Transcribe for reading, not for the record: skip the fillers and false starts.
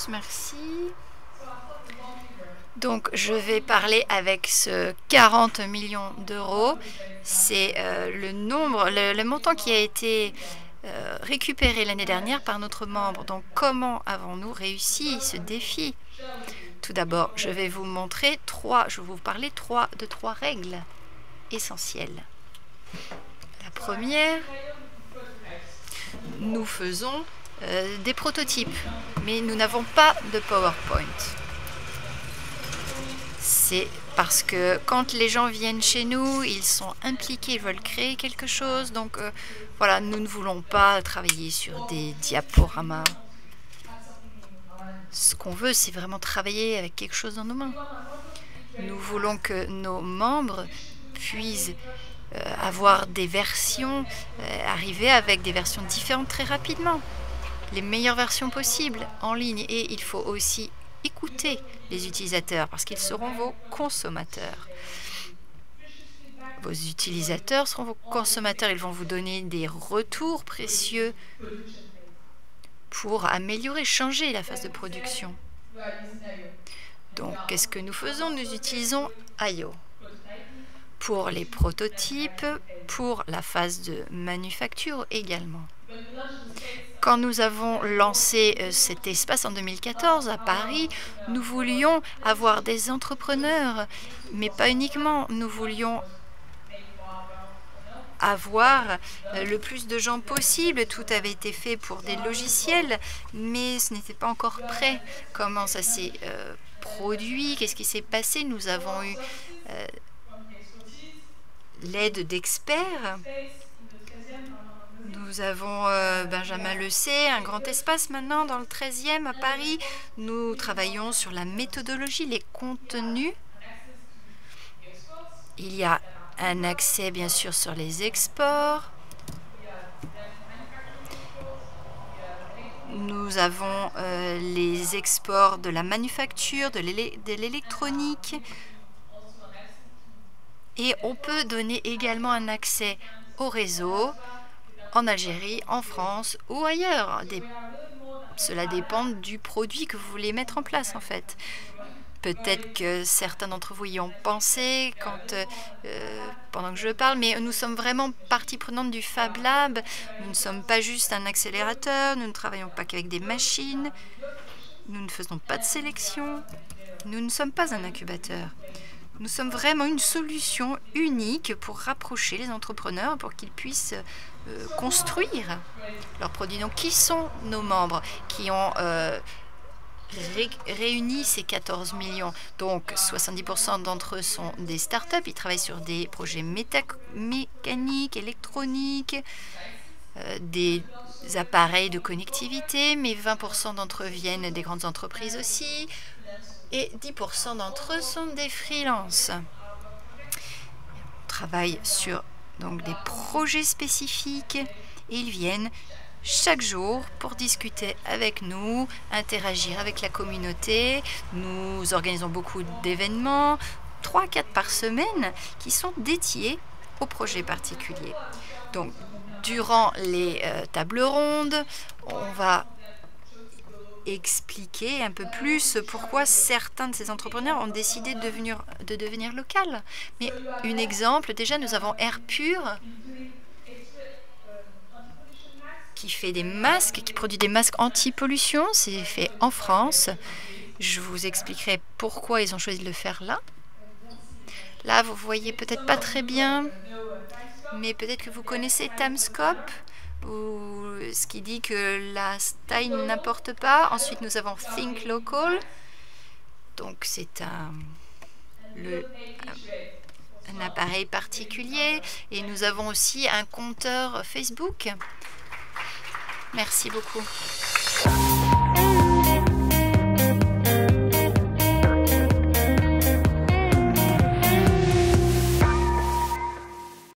tous, merci. Donc, je vais parler avec ce 40 millions d'euros. C'est le montant qui a été récupéré l'année dernière par notre membre. Donc, comment avons-nous réussi ce défi? Tout d'abord, je vais vous montrer je vais vous parler de trois règles essentielles. La première, nous faisons des prototypes, mais nous n'avons pas de PowerPoint. C'est parce que quand les gens viennent chez nous, ils sont impliqués, ils veulent créer quelque chose. Donc voilà, nous ne voulons pas travailler sur des diaporamas. Ce qu'on veut, c'est vraiment travailler avec quelque chose dans nos mains. Nous voulons que nos membres puissent avoir des versions, arriver avec des versions différentes très rapidement. Les meilleures versions possibles en ligne. Et il faut aussi écouter les utilisateurs parce qu'ils seront vos consommateurs. Vos utilisateurs seront vos consommateurs. Ils vont vous donner des retours précieux pour améliorer, changer la phase de production. Donc, qu'est-ce que nous faisons? Nous utilisons I/O pour les prototypes, pour la phase de manufacture également. Quand nous avons lancé cet espace en 2014 à Paris, nous voulions avoir des entrepreneurs, mais pas uniquement. Nous voulions avoir le plus de gens possible. Tout avait été fait pour des logiciels, mais ce n'était pas encore prêt. Comment ça s'est produit? Qu'est-ce qui s'est passé? Nous avons eu l'aide d'experts. Nous avons Benjamin Lecé, un grand espace maintenant dans le 13e à Paris. Nous travaillons sur la méthodologie, les contenus. Il y a un accès bien sûr sur les exports. Nous avons les exports de la manufacture, de l'électronique. Et on peut donner également un accès au réseau en Algérie, en France ou ailleurs. Cela dépend du produit que vous voulez mettre en place en fait. Peut-être que certains d'entre vous y ont pensé pendant que je parle, mais nous sommes vraiment partie prenante du Fab Lab. Nous ne sommes pas juste un accélérateur, nous ne travaillons pas qu'avec des machines, nous ne faisons pas de sélection, nous ne sommes pas un incubateur. Nous sommes vraiment une solution unique pour rapprocher les entrepreneurs pour qu'ils puissent construire leurs produits. Donc, qui sont nos membres qui ont réuni ces 14 millions? Donc, 70% d'entre eux sont des startups. Ils travaillent sur des projets mécaniques, électroniques, des appareils de connectivité, mais 20% d'entre eux viennent des grandes entreprises aussi. Et 10% d'entre eux sont des freelances. On travaille sur donc des projets spécifiques et ils viennent chaque jour pour discuter avec nous, interagir avec la communauté. Nous organisons beaucoup d'événements, 3-4 par semaine, qui sont dédiés aux projets particuliers. Donc, durant les tables rondes, on va expliquer un peu plus pourquoi certains de ces entrepreneurs ont décidé de devenir local. Mais un exemple, déjà, nous avons Air Pur qui fait des masques, qui produit des masques anti-pollution. C'est fait en France. Je vous expliquerai pourquoi ils ont choisi de le faire là. Là, vous voyez peut-être pas très bien, mais peut-être que vous connaissez Tamscope, ou ce qui dit que la taille n'importe pas. Ensuite, nous avons Think Local. Donc, c'est un appareil particulier. Et nous avons aussi un compteur Facebook. Merci beaucoup.